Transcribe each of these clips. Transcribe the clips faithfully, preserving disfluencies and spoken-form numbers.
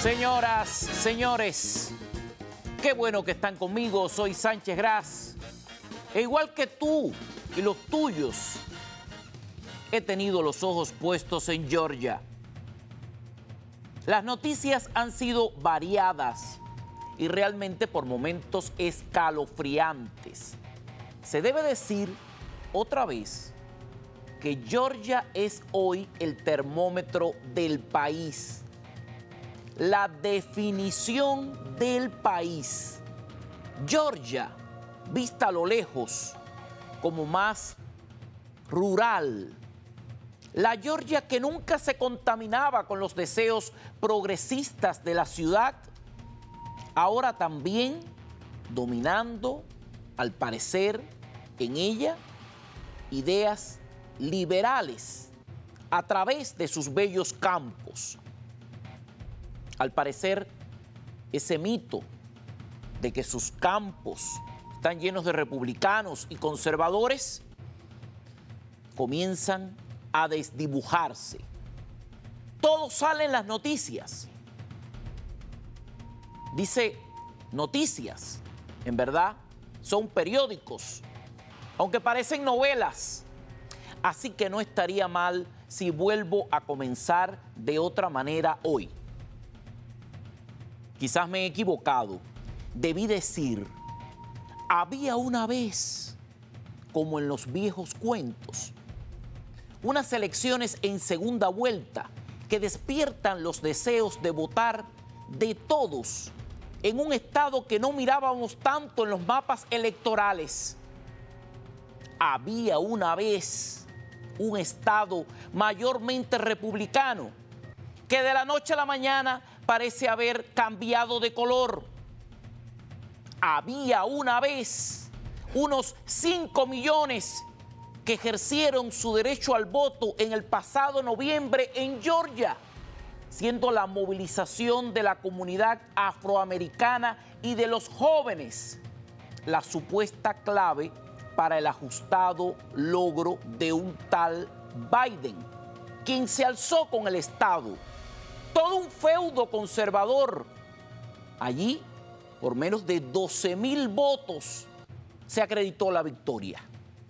Señoras, señores, qué bueno que están conmigo. Soy Sánchez Gras. E igual que tú y los tuyos, he tenido los ojos puestos en Georgia. Las noticias han sido variadas y realmente por momentos escalofriantes. Se debe decir otra vez que Georgia es hoy el termómetro del país, la definición del país. Georgia, vista a lo lejos, como más rural. La Georgia que nunca se contaminaba con los deseos progresistas de la ciudad, ahora también dominando, al parecer, en ella, ideas liberales a través de sus bellos campos. Al parecer, ese mito de que sus campos están llenos de republicanos y conservadores comienzan a desdibujarse. Todo sale en las noticias. Dice noticias, en verdad son periódicos, aunque parecen novelas. Así que no estaría mal si vuelvo a comenzar de otra manera hoy. Quizás me he equivocado. Debí decir, había una vez, como en los viejos cuentos, unas elecciones en segunda vuelta que despiertan los deseos de votar de todos en un estado que no mirábamos tanto en los mapas electorales. Había una vez un estado mayormente republicano que de la noche a la mañana parece haber cambiado de color. Había una vez unos cinco millones que ejercieron su derecho al voto en el pasado noviembre en Georgia, siendo la movilización de la comunidad afroamericana y de los jóvenes la supuesta clave para el ajustado logro de un tal Biden, quien se alzó con el Estado. Todo un feudo conservador. Allí, por menos de doce mil votos, se acreditó la victoria.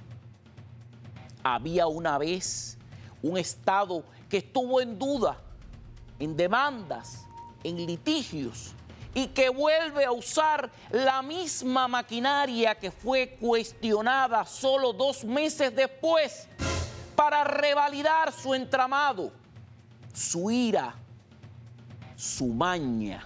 Había una vez un Estado que estuvo en duda, en demandas, en litigios, y que vuelve a usar la misma maquinaria que fue cuestionada solo dos meses después para revalidar su entramado, su ira, su maña.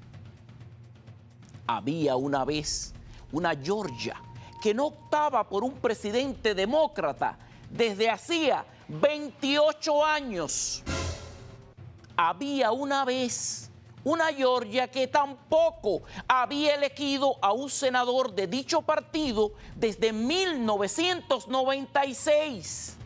Había una vez una Georgia que no optaba por un presidente demócrata desde hacía veintiocho años. Había una vez una Georgia que tampoco había elegido a un senador de dicho partido desde mil novecientos noventa y seis.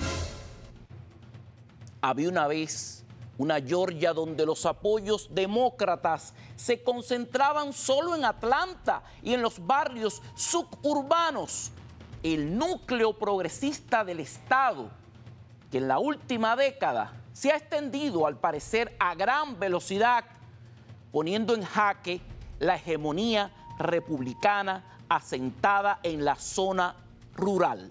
Había una vez una Georgia donde los apoyos demócratas se concentraban solo en Atlanta y en los barrios suburbanos, el núcleo progresista del Estado, que en la última década se ha extendido al parecer a gran velocidad, poniendo en jaque la hegemonía republicana asentada en la zona rural.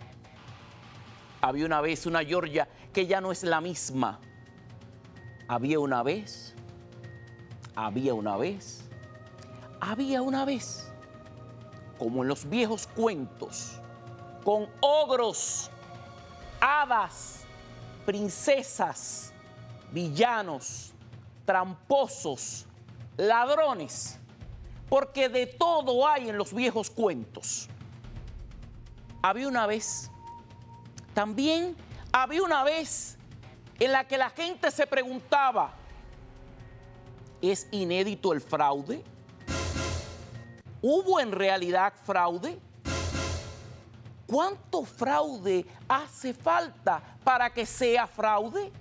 Había una vez una Georgia que ya no es la misma. Había una vez, había una vez, había una vez, como en los viejos cuentos, con ogros, hadas, princesas, villanos, tramposos, ladrones, porque de todo hay en los viejos cuentos. Había una vez, también había una vez en la que la gente se preguntaba, ¿es inédito el fraude? ¿Hubo en realidad fraude? ¿Cuánto fraude hace falta para que sea fraude?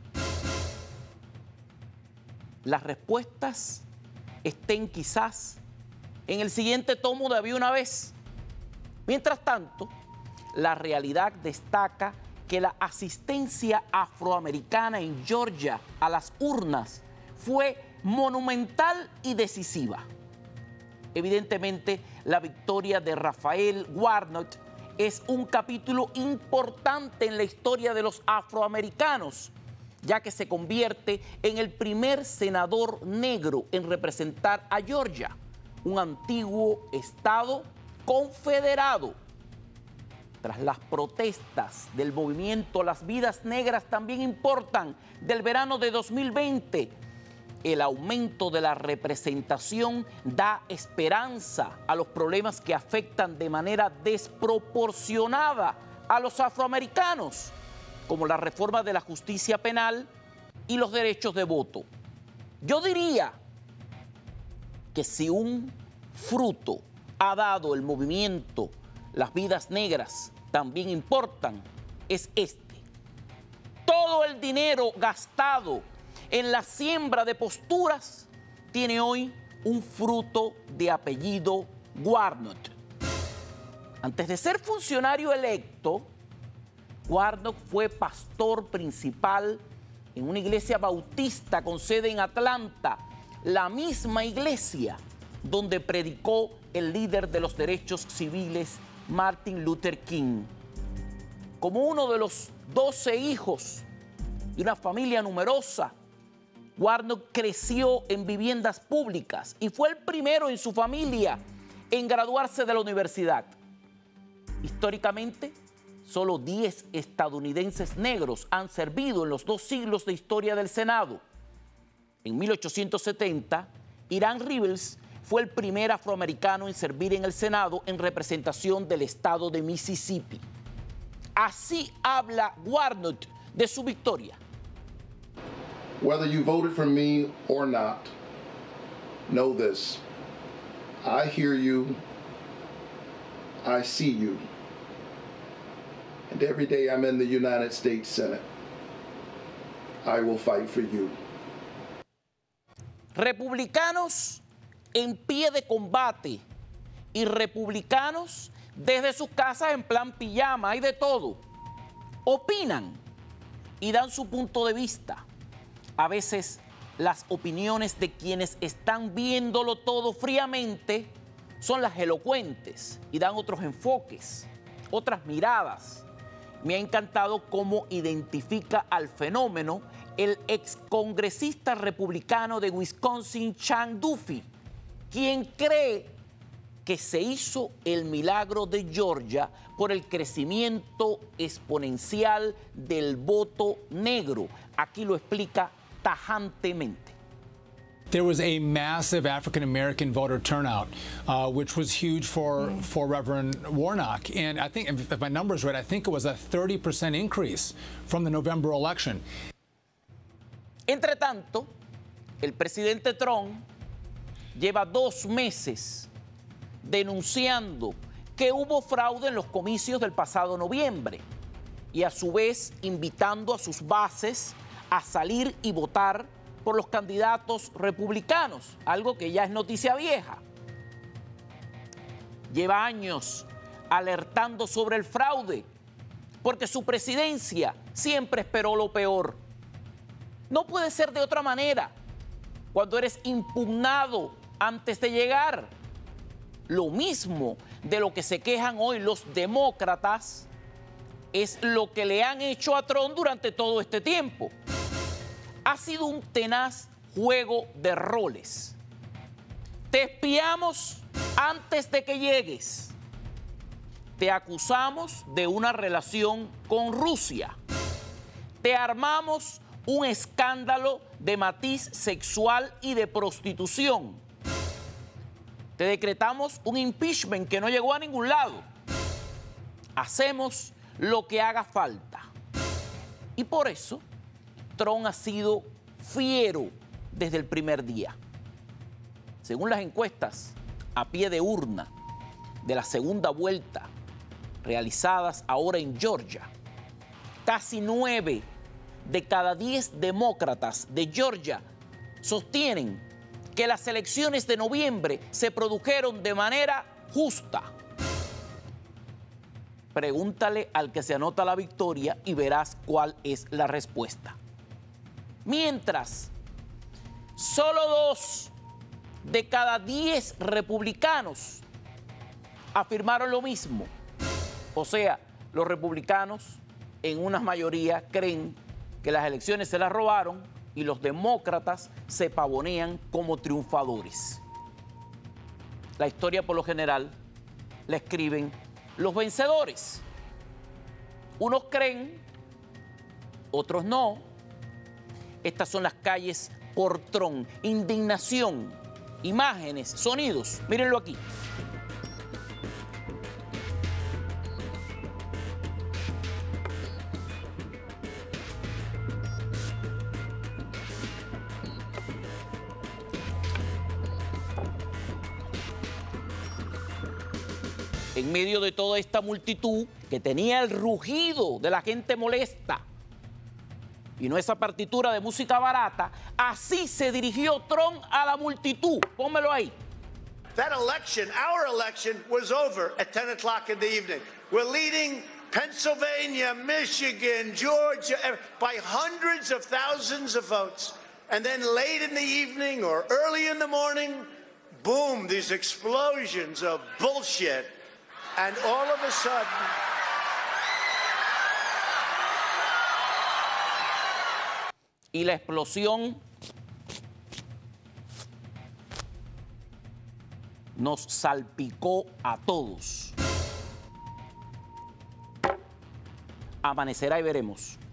Las respuestas estén quizás en el siguiente tomo de Había una vez. Mientras tanto, la realidad destaca que la asistencia afroamericana en Georgia a las urnas fue monumental y decisiva. Evidentemente, la victoria de Raphael Warnock es un capítulo importante en la historia de los afroamericanos, ya que se convierte en el primer senador negro en representar a Georgia, un antiguo estado confederado. Tras las protestas del movimiento Las Vidas Negras también importan del verano de dos mil veinte, el aumento de la representación da esperanza a los problemas que afectan de manera desproporcionada a los afroamericanos, como la reforma de la justicia penal y los derechos de voto. Yo diría que si un fruto ha dado el movimiento Las Vidas Negras también importan, es este. Todo el dinero gastado en la siembra de posturas tiene hoy un fruto de apellido Warnock. Antes de ser funcionario electo, Warnock fue pastor principal en una iglesia bautista con sede en Atlanta, la misma iglesia donde predicó el líder de los derechos civiles, Martin Luther King. Como uno de los doce hijos de una familia numerosa, Warnock creció en viviendas públicas y fue el primero en su familia en graduarse de la universidad. Históricamente, solo diez estadounidenses negros han servido en los dos siglos de historia del Senado. En mil ochocientos setenta, Irán Rivers fue el primer afroamericano en servir en el Senado en representación del estado de Mississippi. Así habla Warnock de su victoria. Whether you voted for me or not, know this. I hear you. I see you. And every day I'm in the United States Senate, I will fight for you. Republicanos en pie de combate y republicanos desde sus casas en plan pijama, hay de todo. Opinan y dan su punto de vista. A veces las opiniones de quienes están viéndolo todo fríamente son las elocuentes y dan otros enfoques, otras miradas. Me ha encantado cómo identifica al fenómeno el excongresista republicano de Wisconsin, Sean Duffy, quien cree que se hizo el milagro de Georgia por el crecimiento exponencial del voto negro. Aquí lo explica tajantemente. There was a massive African-American voter turnout, uh, which was huge for, for Reverend Warnock. And I think, if my numbers right, I think it was a thirty percent increase from the November election. Entre tanto, el presidente Trump lleva dos meses denunciando que hubo fraude en los comicios del pasado noviembre y a su vez invitando a sus bases a salir y votar por los candidatos republicanos, algo que ya es noticia vieja. Lleva años alertando sobre el fraude, porque su presidencia siempre esperó lo peor. No puede ser de otra manera cuando eres impugnado antes de llegar. Lo mismo de lo que se quejan hoy los demócratas es lo que le han hecho a Trump durante todo este tiempo. Ha sido un tenaz juego de roles. Te espiamos antes de que llegues. Te acusamos de una relación con Rusia. Te armamos un escándalo de matiz sexual y de prostitución. Te decretamos un impeachment que no llegó a ningún lado. Hacemos lo que haga falta. Y por eso Trump ha sido fiero desde el primer día. Según las encuestas a pie de urna de la segunda vuelta realizadas ahora en Georgia, casi nueve de cada diez demócratas de Georgia sostienen que las elecciones de noviembre se produjeron de manera justa. Pregúntale al que se anota la victoria y verás cuál es la respuesta. Mientras, Solo dos de cada diez republicanos afirmaron lo mismo. O sea, los republicanos en una mayoría creen que las elecciones se las robaron y los demócratas se pavonean como triunfadores. La historia por lo general la escriben los vencedores. Unos creen, otros no. Estas son las calles por Trump. Indignación, imágenes, sonidos. Mírenlo aquí. En medio de toda esta multitud que tenía el rugido de la gente molesta y no esa partitura de música barata, así se dirigió Trump a la multitud. Pónmelo ahí. That election, our election, was over at ten o'clock in the evening. We're leading Pennsylvania, Michigan, Georgia by hundreds of thousands of votes. And then late in the evening or early in the morning, boom, these explosions of bullshit. And all of a sudden, y la explosión nos salpicó a todos. Amanecerá y veremos.